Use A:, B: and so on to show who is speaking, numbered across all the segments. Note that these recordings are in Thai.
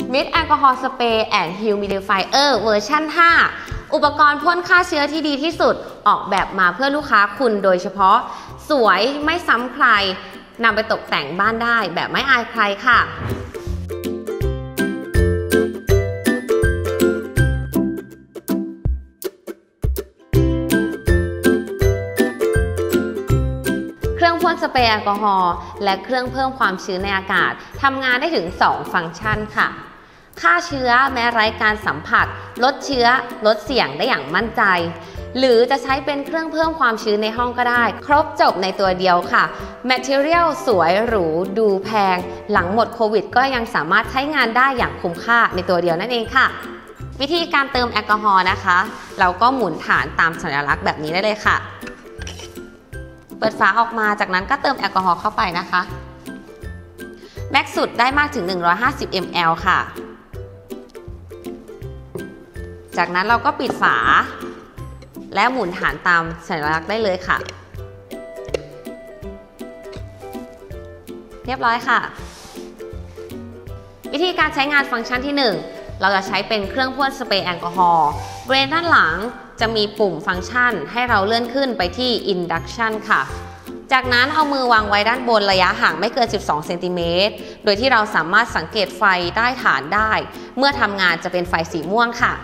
A: มิดแอลกอฮอล์สเปรย์แอนด์ฮิวมิดิฟายเออร์เวอร์ชัน5อุปกรณ์พ่นฆ่าเชื้อที่ดีที่สุดออกแบบมาเพื่อลูกค้าคุณโดยเฉพาะสวยไม่ซ้ำใครนำไปตกแต่งบ้านได้แบบไม่อายใครค่ะเครื่องพ่นสเปรย์แอลกอฮอล์และเครื่องเพิ่มความชื้นในอากาศทำงานได้ถึง2ฟังก์ชันค่ะฆ่าเชื้อแม้ไร้การสัมผัสลดเชื้อลดเสี่ยงได้อย่างมั่นใจหรือจะใช้เป็นเครื่องเพิ่มความชื้นในห้องก็ได้ครบจบในตัวเดียวค่ะ Material สวยหรูดูแพงหลังหมดโควิดก็ยังสามารถใช้งานได้อย่างคุ้มค่าในตัวเดียวนั่นเองค่ะวิธีการเติมแอลกอฮอล์นะคะเราก็หมุนฐานตามสัญลักษณ์แบบนี้ได้เลยค่ะเปิดฝาออกมาจากนั้นก็เติมแอลกอฮอล์เข้าไปนะคะแม็กซ์สุดได้มากถึง150 ml ค่ะจากนั้นเราก็ปิดฝาและหมุนฐานตามสัญลักษณ์ได้เลยค่ะเรียบร้อยค่ะวิธีการใช้งานฟังก์ชันที่1เราจะใช้เป็นเครื่องพ่นสเปรย์แอลกอฮอล์บริเวณด้านหลังจะมีปุ่มฟังก์ชันให้เราเลื่อนขึ้นไปที่ Induction ค่ะจากนั้นเอามือวางไว้ด้านบนระยะห่างไม่เกิน12เซนติเมตรโดยที่เราสามารถสังเกตไฟใต้ฐานได้เมื่อทำงานจะเป็นไฟสีม่วงค่ะ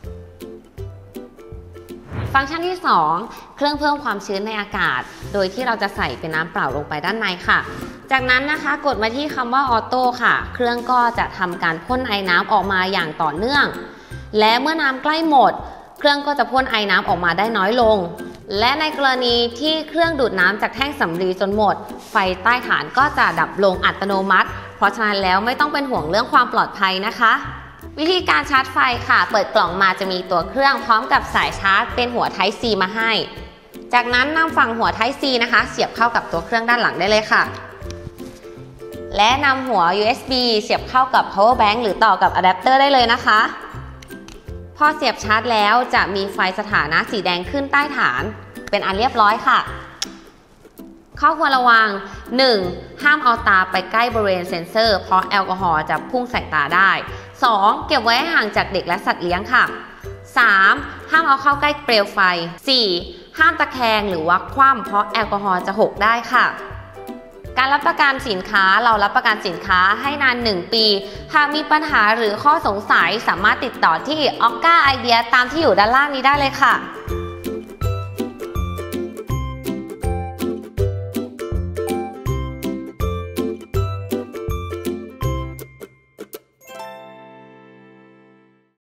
A: ฟังก์ชันที่2เครื่องเพิ่มความชื้นในอากาศโดยที่เราจะใส่เป็นน้ำเปล่าลงไปด้านในค่ะจากนั้นนะคะกดมาที่คำว่าออโต้ค่ะเครื่องก็จะทำการพ่นไอน้ำออกมาอย่างต่อเนื่องและเมื่อน้ำใกล้หมดเครื่องก็จะพ่นไอน้ำออกมาได้น้อยลงและในกรณีที่เครื่องดูดน้ำจากแท่งสำลีจนหมดไฟใต้ฐานก็จะดับลงอัตโนมัติเพราะฉะนั้นแล้วไม่ต้องเป็นห่วงเรื่องความปลอดภัยนะคะวิธีการชาร์จไฟค่ะเปิดกล่องมาจะมีตัวเครื่องพร้อมกับสายชาร์จเป็นหัว Type C มาให้จากนั้นนำฝั่งหัว Type C นะคะเสียบเข้ากับตัวเครื่องด้านหลังได้เลยค่ะและนำหัว USB เสียบเข้ากับ power bank หรือต่อกับอะแดปเตอร์ได้เลยนะคะพอเสียบชาร์จแล้วจะมีไฟสถานะสีแดงขึ้นใต้ฐานเป็นอันเรียบร้อยค่ะข้อควรระวัง 1. ห้ามเอาตาไปใกล้บริเวณเซ็นเซอร์เพราะแอลกอฮอล์จะพุ่งใส่ตาได้ 2. เก็บไว้ห่างจากเด็กและสัตว์เลี้ยงค่ะ 3. ห้ามเอาเข้าใกล้เปลวไฟ 4. ห้ามตะแคงหรือว่าคว่ำเพราะแอลกอฮอล์จะหกได้ค่ะการรับประกันสินค้าเรารับประกันสินค้าให้นาน1 ปีหากมีปัญหาหรือข้อสงสัยสามารถติดต่อที่ Okka Idea ตามที่อยู่ด้านล่างนี้ได้เลยค่ะ